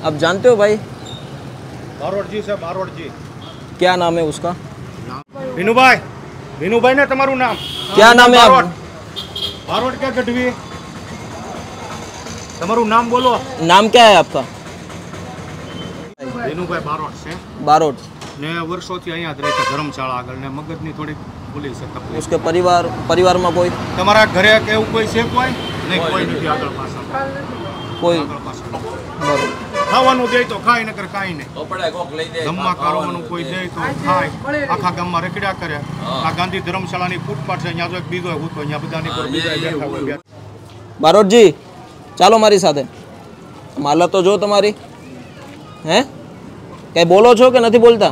आप जानते हो भाई? बारोट जी से बारोट जी। क्या नाम है उसका? विनुभाई ने तुम्हारू नाम क्या नाम है? आप बारोट क्या गढ़वी तुम्हारू नाम बोलो। नाम क्या है आपका? વિનુભાઈ બારોટ છે। बारोट ને વર્ષોથી અહીંયા જ રહેતા ધર્મશાળા આગળ ને મગજની થોડી ભૂલી છે તકલીફ। उसके परिवार में कोई તમારા ઘરે કે એવું કોઈ છે કોઈ? નહીં કોઈ નથી આગળ પાછળ कोई આગળ પાછળ। बरोबर। ખાવાનું દે તો ખાય નકર કાઈ નહીં। જમવા કરવાનું કોઈ દે તો ખાય। આખા ગામમાં રખડ્યા કરે। આ ગાંધી ધર્મશાળાની ફૂટપાથ છે અહીંયા જો એક બીજો હતો અહીંયા બધાની પર બીજા બેઠા હોય। बारोट जी ચાલો મારી સાથે। હાલત તો જો તમારી હે કઈ બોલો છો કે નથી બોલતા?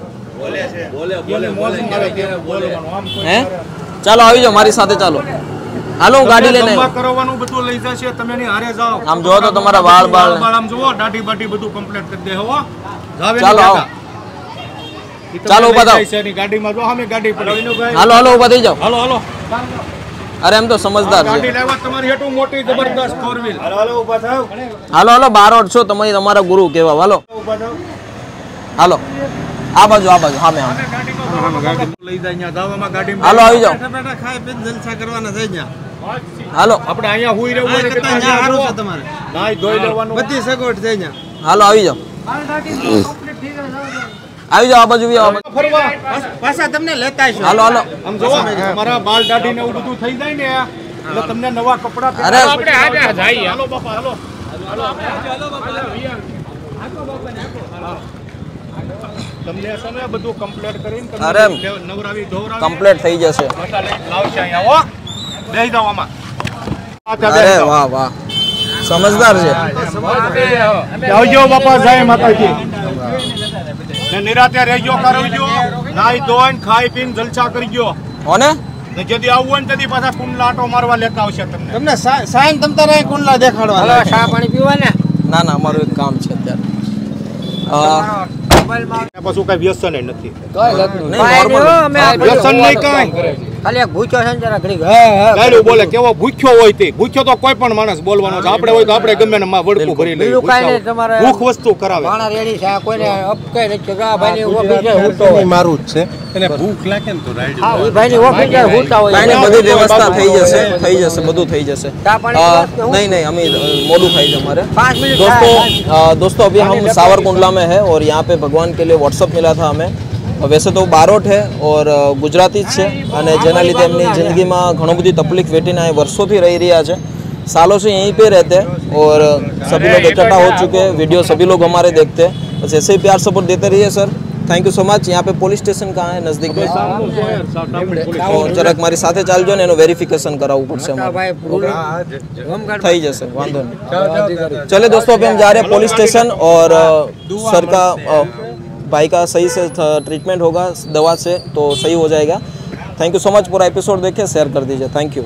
હે ચાલો આવી જાઓ મારી સાથે ચાલો। હાલો હું ગાડી લઈને કરવાનું બધું લઈ જશે તમે ની હારે જાઓ। આમ જો તો તમારા વાળ આમ જુઓ દાઢી બાટી બધું કમ્પ્લીટ કરી દે હો। ચાલો આવો ચાલો ઊભા થાઓ ગાડીમાં જો અમે ગાડી પડી। હાલો હાલો ઊભા થઈ જાઓ। હાલો હાલો અરે એમ તો સમજદાર છે। ગાડી લેવા તમારી હેઠું મોટી જબરદસ્ત 4 વ્હીલ। હાલો હાલો ઊભા થાઓ। હાલો હાલો બારોટ છો તમે તમારા ગુરુ કહેવા। હાલો ઊભા થાઓ। હાલો આ બાજુ હા મેં ગાડી લઈ જાય અહીંયા જાવામાં ગાડીમાં। હાલો આવી જાઓ। બેટા ખાઈ પીને જલસા કરવાના થઈ ગયા। હાલો આપણે અહીંયા હુઈ રહેવું હોય કે ત્યાં સારું છે તમારે। નાઈ ધોઈ લેવાનું બધી સગવડ છે અહીંયા। હાલો આવી જાઓ આવી જાઓ આ બાજુ બી આવો। ફરવા પાછા તમને લેતા આવીશું। હાલો હાલો આમ જોવો તમારા બાલ દાઢી ને એવું બધું થઈ જાય ને એટલે તમને નવા કપડા અરે આપણે આજે જઈએ। હાલો બાપા હાલો હાલો હાલો બાપા તમને સમય બધું કમ્પ્લીટ કરીને અરે નવરાવી ધોરાવી કમ્પ્લીટ થઈ જશે। લાવશે અહીંયા હો બેહી જાવ આમાં। અરે વાહ વાહ સમજદાર છે। આવજો બાપા જય માતાજી ને નિરાતે રહેજો કરજો નાઈ ધોઈને ખાઈ પીને જલસા કરજો હોને ને જદી આવું હોય ને તદી પાછા કુંડલા આટો મારવા લેતા આવશે તમને સાઈન તમ તારે કુંડલા દેખાડવા ચા પાણી પીવા ને ના ના અમારું એક કામ છે અત્યારે પાછું કઈ વ્યસન નથી વ્યસન નહીં કઈ ખાલી ભૂખ્યો છે જરા ઘડી ગાડું બોલે કેવો ભૂખ્યો હોય તે ભૂખ્યો તો કોઈ પણ માણસ બોલવાનો છે આપણે હોય તો આપણે ગમે ને માં વડકું ભરી લઈએ ભૂખ વસ્તુ કરાવે માણા રેડી છે કોઈને અપકાઈ નથી કે આ ભાઈની ઓફિસ છે હુતો મારું જ છે એને ભૂખ લાગે ને તો રાઈડ હા એ ભાઈની ઓફિસ છે હુતા હોય કાંઈ નહીં બધી વ્યવસ્થા થઈ જશે બધું થઈ જશે। नहीं अभी मोडू खाई हमारे 5 मिनट दोस्तों अभी हम सावरकुंडला में है और यहाँ पे भगवान के लिए व्हाट्सअप मिला था हमें। वैसे तो बारोट है और गुजराती છે અને જેના લીધે એમની જિંદગીમાં ઘણો બધી તકલીફ વેઠીને અહીં વર્ષોથી રહી રહ્યા છે। सालों से यहीं पे रहते हैं और सभी लोग इकट्ठा हो चुके हैं। वीडियो सभी लोग हमारे देखते हैं। बस ऐसे ही प्यार सपोर्ट देते रहिए sir. Thank you so much. यहाँ पे पुलिस स्टेशन कहाँ है नजदीक में? तो જરાક મારી સાથે ચાલજો ને એનું વેરિફિકેશન કરાવવું પડશે થઈ જશે વાંધો નહીં। चले दोस्तों अभी हम जा रहे हैं पुलिस स्टेशन और सर का भाई का सही से ट्रीटमेंट होगा दवा से तो सही हो जाएगा। Thank you so much. पूरा एपिसोड देखे शेयर कर दीजिए। Thank you.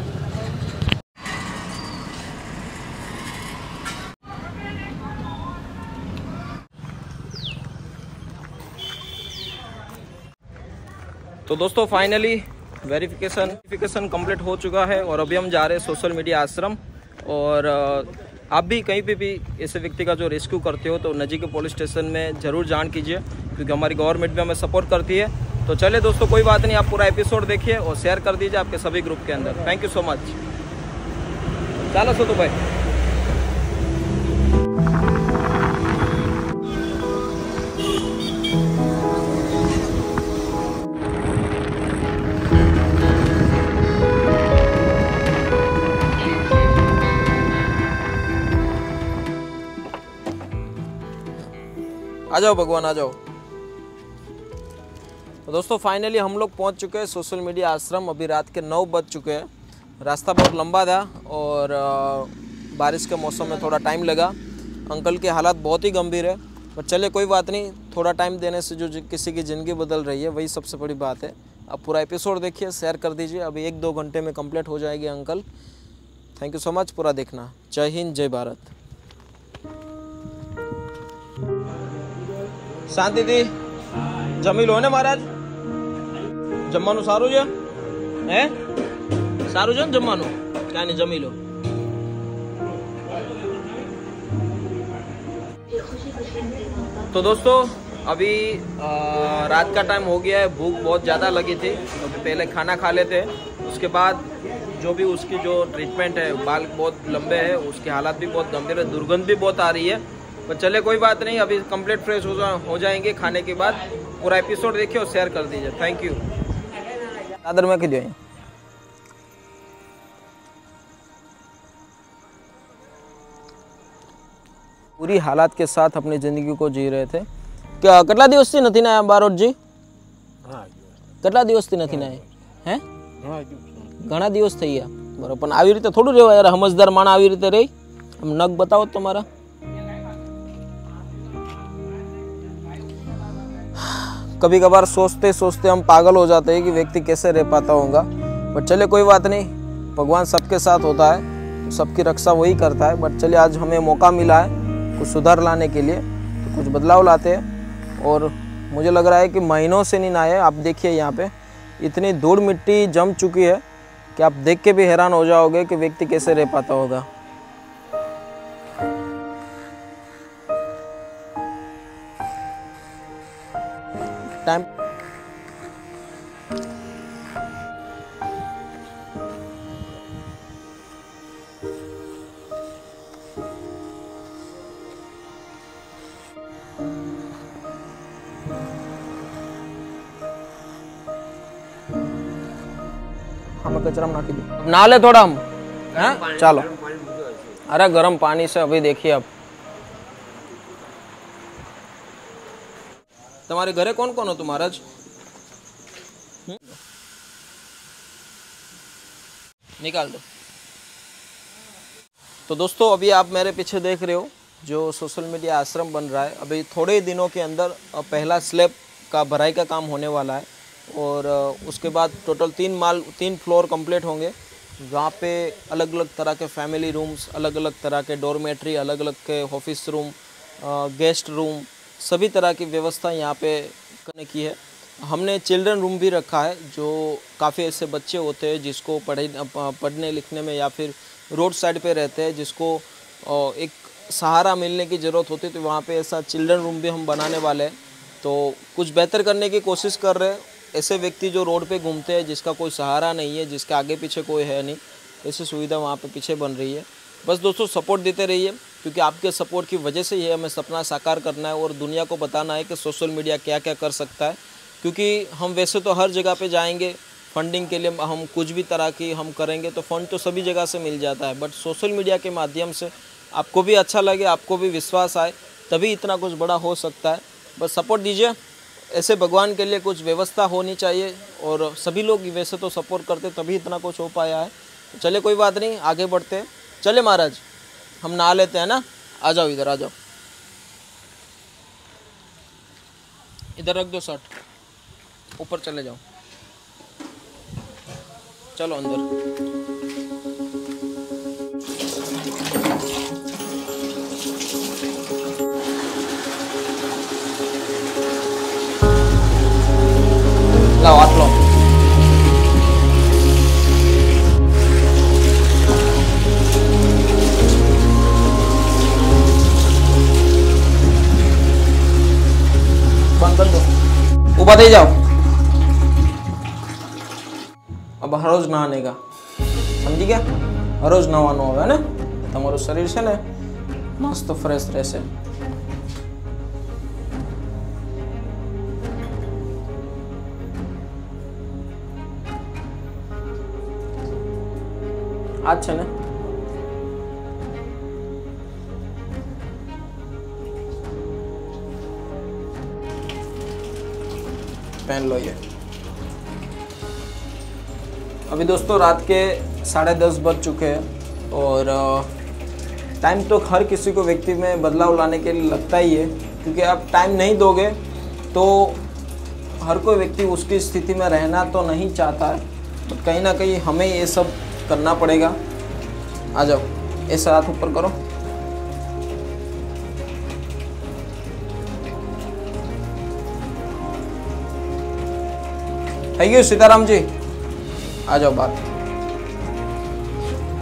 तो दोस्तों फाइनली वेरिफिकेशन कंप्लीट हो चुका है और अभी हम जा रहे हैं सोशल मीडिया आश्रम। और आप भी कहीं पे भी ऐसे व्यक्ति का जो रेस्क्यू करते हो तो नज़दीक के पुलिस स्टेशन में ज़रूर जान कीजिए क्योंकि हमारी गवर्नमेंट भी हमें सपोर्ट करती है। तो चले दोस्तों कोई बात नहीं, आप पूरा एपिसोड देखिए और शेयर कर दीजिए आपके सभी ग्रुप के अंदर। Thank you so much. चलो सोतू भाई आ जाओ भगवान आ जाओ। तो दोस्तों फाइनली हम लोग पहुंच चुके हैं सोशल मीडिया आश्रम। अभी रात के 9 बज चुके हैं। रास्ता बहुत लंबा था और बारिश के मौसम में थोड़ा टाइम लगा। अंकल की हालत बहुत ही गंभीर है पर चले कोई बात नहीं, थोड़ा टाइम देने से जो किसी की ज़िंदगी बदल रही है वही सबसे बड़ी बात है। आप पूरा एपिसोड देखिए, शेयर कर दीजिए। अभी 1-2 घंटे में कंप्लीट हो जाएगी uncle. Thank you so much. पूरा देखना। जय हिंद जय भारत। શાંતિથી જમી લો ને મહારાજ। જમવાનું સારું છે હે? સારું છે ને જમવાનું? કાંઈ નહીં જમી લો। तो दोस्तों अभी रात का टाइम हो गया है, भूख बहुत ज़्यादा लगी थी तो पहले खाना खा लेते हैं, उसके बाद जो भी उसकी जो ट्रीटमेंट है, बाल बहुत लंबे हैं, उसकी हालत भी बहुत गंभीर है, दुर्गंध भी बहुत आ रही है, पर चले कोई बात नहीं, अभी कंप्लीट फ्रेश हो जाएंगे खाने के बाद। पूरा एपिसोड देखिए और शेयर कर दीजिए। Thank you. चादर में की दियो पूरी हालात के साथ अपनी ज़िंदगी को जी रहे थे। क्या કેટલા દિવસથી નથી ના બારોટજી? કેટલા દિવસથી નથી ના હે? ઘણા દિવસ થઈ ગયા બરોબર, પણ આવી રીતે થોડું રહેવાય યાર, સમજદાર માણસ આવી રીતે રહી। આમ નખ બતાવો તમારા। कभी कभार सोचते सोचते हम पागल हो जाते हैं कि व्यक्ति कैसे रह पाता होगा, बट चले कोई बात नहीं, भगवान सबके साथ होता है, सबकी रक्षा वही करता है। बट चलिए आज हमें मौका मिला है कुछ सुधार लाने के लिए, तो कुछ बदलाव लाते हैं। और मुझे लग रहा है कि महीनों से नहीं नहाए। आप देखिए यहाँ पे इतनी धूल मिट्टी जम चुकी है कि आप देख के भी हैरान हो जाओगे कि व्यक्ति कैसे रह पाता होगा। टाइम हमें कचरा में नाखी दो, नहा ले थोड़ा हम, हैं? चलो। अरे गर्म पानी से अभी देखिए। अब तुम्हारे घरे कौन कौन हो तुम्हारा? निकाल दो। तो दोस्तों अभी आप मेरे पीछे देख रहे हो जो सोशल मीडिया आश्रम बन रहा है। अभी थोड़े ही दिनों के अंदर पहला स्लैब का भराई का काम होने वाला है, और उसके बाद टोटल 3 फ्लोर कंप्लीट होंगे, जहाँ पे अलग अलग तरह के फैमिली रूम्स, अलग अलग तरह के डॉर्मेट्री, अलग अलग के ऑफिस रूम, गेस्ट रूम, सभी तरह की व्यवस्था यहाँ पे करने की है। हमने चिल्ड्रन रूम भी रखा है, जो काफ़ी ऐसे बच्चे होते हैं जिसको पढ़ने लिखने में या फिर रोड साइड पे रहते हैं, जिसको एक सहारा मिलने की ज़रूरत होती है, तो वहाँ पे ऐसा चिल्ड्रन रूम भी हम बनाने वाले हैं। तो कुछ बेहतर करने की कोशिश कर रहे हैं। ऐसे व्यक्ति जो रोड पे घूमते हैं, जिसका कोई सहारा नहीं है, जिसके आगे पीछे कोई है नहीं, ऐसी सुविधा वहाँ पे पीछे बन रही है। बस दोस्तों सपोर्ट देते रहिए, क्योंकि आपके सपोर्ट की वजह से ही हमें सपना साकार करना है और दुनिया को बताना है कि सोशल मीडिया क्या क्या कर सकता है। क्योंकि हम वैसे तो हर जगह पे जाएंगे फंडिंग के लिए, हम कुछ भी तरह की हम करेंगे तो फंड तो सभी जगह से मिल जाता है, बट सोशल मीडिया के माध्यम से आपको भी अच्छा लगे, आपको भी विश्वास आए, तभी इतना कुछ बड़ा हो सकता है। बस सपोर्ट दीजिए। ऐसे भगवान के लिए कुछ व्यवस्था होनी चाहिए, और सभी लोग वैसे तो सपोर्ट करते तभी इतना कुछ हो पाया है। तो चले कोई बात नहीं, आगे बढ़ते हैं। चले महाराज हम नहा लेते हैं ना। आ जाओ इधर, आ जाओ, इधर रख दो शर्ट, ऊपर चले जाओ, चलो अंदर। लाओ हाथ लो। बंद कर दो, ऊपर दे जाओ। अब हर रोज नहाने का, समझी क्या? हर रोज नहाना होगा ना, તમારું શરીર છે ને મસ્ત ફ્રેશ રહેશે। आज છે ને पहन लो ये। अभी दोस्तों रात के 10:30 बज चुके हैं, और टाइम तो हर किसी को व्यक्ति में बदलाव लाने के लिए लगता ही है, क्योंकि आप टाइम नहीं दोगे तो हर कोई व्यक्ति उसकी स्थिति में रहना तो नहीं चाहता है, तो कहीं ना कहीं हमें ये सब करना पड़ेगा। आ जाओ, ऐसा हाथ ऊपर करो। થઈ ગયું સીતારામજી? आ जाओ बात।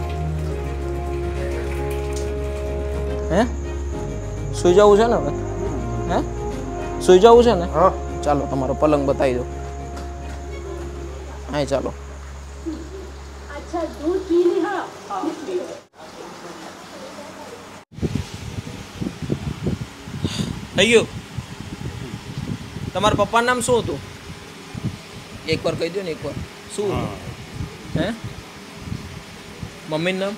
हैं સુઈ જવું છે ને હવે? હે સુઈ જવું છે ને? હા ચાલો તમારો પલંગ બતાવી દો. હા ચાલો. अच्छा दूध पी ली हाँ થઈ ગયું. તમારા પપ્પાનું નામ શું હતું? એકવાર કહી દો ને એકવાર. શું હતું? હે મમ્મીનું નામ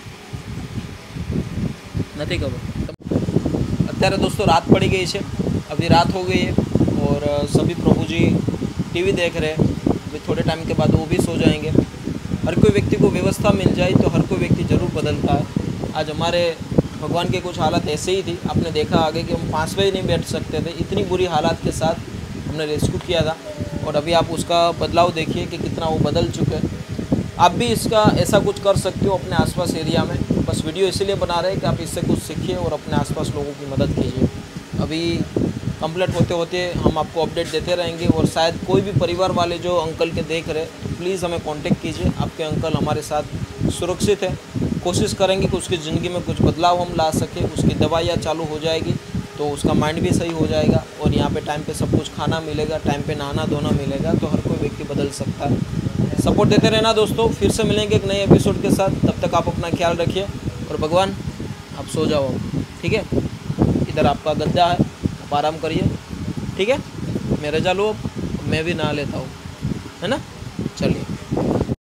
नहीं खबर. અત્યારે दोस्तों रात पड़ी गई है, अभी रात हो गई है और सभी प्रभु जी टीवी देख रहे हैं. अभी थोड़े टाइम के बाद वो भी सो जाएंगे. हर कोई व्यक्ति को व्यवस्था मिल जाए तो हर कोई व्यक्ति ज़रूर बदलता है. आज हमारे भगवान की कुछ हालत ऐसे ही थी, आपने देखा आगे कि हम 5 बजे नहीं बैठ सकते थे. इतनी बुरी हालात के साथ हमने रेस्क्यू किया था और अभी आप उसका बदलाव देखिए कि कितना वो बदल चुके हैं. आप भी इसका ऐसा कुछ कर सकते हो अपने आसपास एरिया में. बस वीडियो इसीलिए बना रहे हैं कि आप इससे कुछ सीखिए और अपने आसपास लोगों की मदद कीजिए. अभी कंप्लीट होते होते हम आपको अपडेट देते रहेंगे और शायद कोई भी परिवार वाले जो अंकल के देख रहे तो प्लीज़ हमें कांटेक्ट कीजिए. आपके अंकल हमारे साथ सुरक्षित है. कोशिश करेंगे कि उसकी ज़िंदगी में कुछ बदलाव हम ला सकें. उसकी दवाइयाँ चालू हो जाएगी तो उसका माइंड भी सही हो जाएगा और यहाँ पे टाइम पे सब कुछ खाना मिलेगा, टाइम पे नहाना धोना मिलेगा तो हर कोई व्यक्ति बदल सकता है. सपोर्ट देते रहना दोस्तों. फिर से मिलेंगे एक नए एपिसोड के साथ. तब तक आप अपना ख्याल रखिए और भगवान आप सो जाओ, ठीक है? इधर आपका गद्दा है, आप आराम करिए, ठीक है? मैं रजा लो, मैं भी नहा लेता हूँ, है ना? चलिए.